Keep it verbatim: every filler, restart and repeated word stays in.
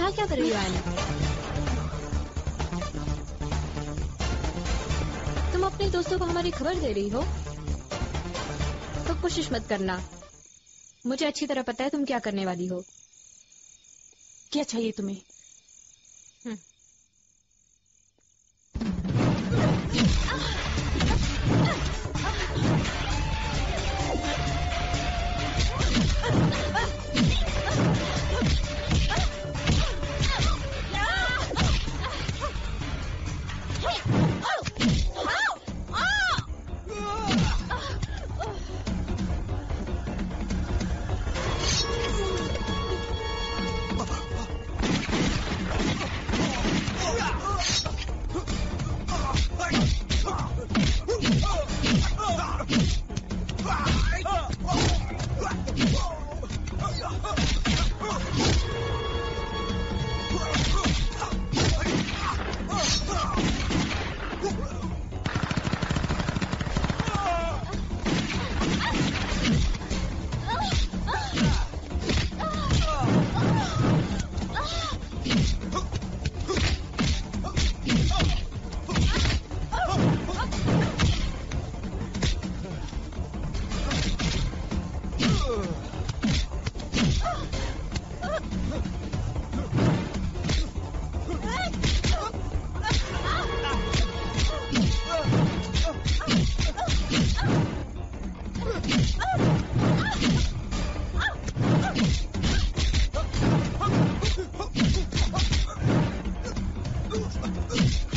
यहाँ क्या कर रही हो आयना? तुम अपने दोस्तों को हमारी खबर दे रही हो? तो कोशिश मत करना, मुझे अच्छी तरह पता है तुम क्या करने वाली हो। क्या चाहिए तुम्हें? Ugh!